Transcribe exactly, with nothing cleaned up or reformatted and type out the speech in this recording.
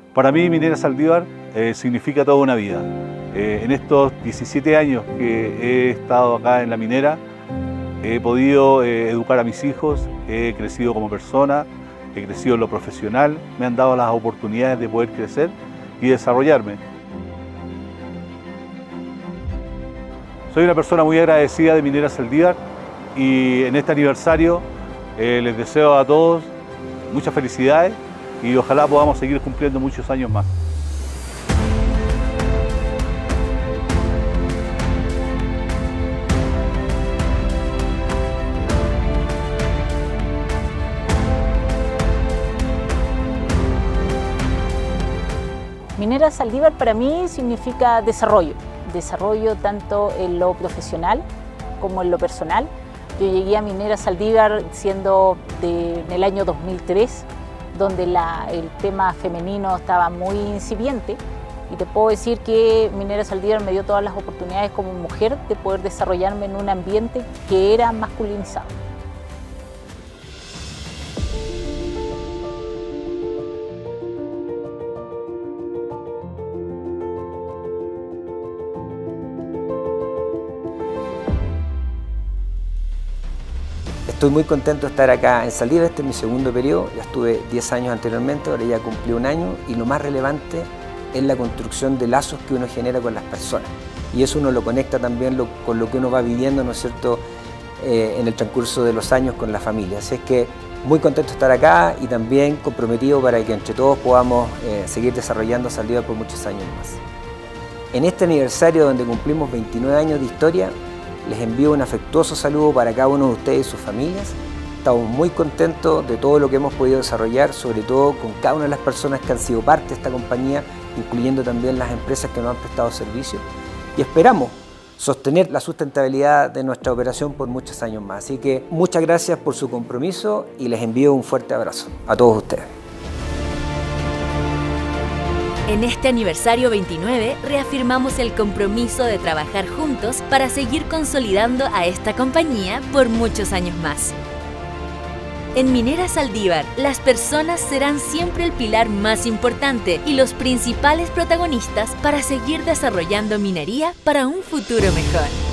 Para mí Minera Saldívar eh, significa toda una vida. Eh, en estos diecisiete años que he estado acá en la minera, he podido eh, educar a mis hijos, he crecido como persona, he crecido en lo profesional, me han dado las oportunidades de poder crecer y desarrollarme. Soy una persona muy agradecida de Minera Saldívar y en este aniversario eh, les deseo a todos muchas felicidades y ojalá podamos seguir cumpliendo muchos años más. Minera Saldívar para mí significa desarrollo, desarrollo tanto en lo profesional como en lo personal. Yo llegué a Minera Saldívar siendo de, en el año dos mil tres, donde la, el tema femenino estaba muy incipiente, y te puedo decir que Minera Saldívar me dio todas las oportunidades como mujer de poder desarrollarme en un ambiente que era masculinizado. Estoy muy contento de estar acá en Saldívar. Este es mi segundo periodo, ya estuve diez años anteriormente, ahora ya cumplí un año, y lo más relevante es la construcción de lazos que uno genera con las personas, y eso uno lo conecta también lo, con lo que uno va viviendo, ¿no es cierto?, eh, en el transcurso de los años con la familia. Así es que muy contento de estar acá y también comprometido para que entre todos podamos eh, seguir desarrollando Saldívar por muchos años más. En este aniversario donde cumplimos veintinueve años de historia, les envío un afectuoso saludo para cada uno de ustedes y sus familias. Estamos muy contentos de todo lo que hemos podido desarrollar, sobre todo con cada una de las personas que han sido parte de esta compañía, incluyendo también las empresas que nos han prestado servicio, y esperamos sostener la sustentabilidad de nuestra operación por muchos años más. Así que muchas gracias por su compromiso y les envío un fuerte abrazo a todos ustedes. En este aniversario veintinueve reafirmamos el compromiso de trabajar juntos para seguir consolidando a esta compañía por muchos años más. En Minera Saldívar, las personas serán siempre el pilar más importante y los principales protagonistas para seguir desarrollando minería para un futuro mejor.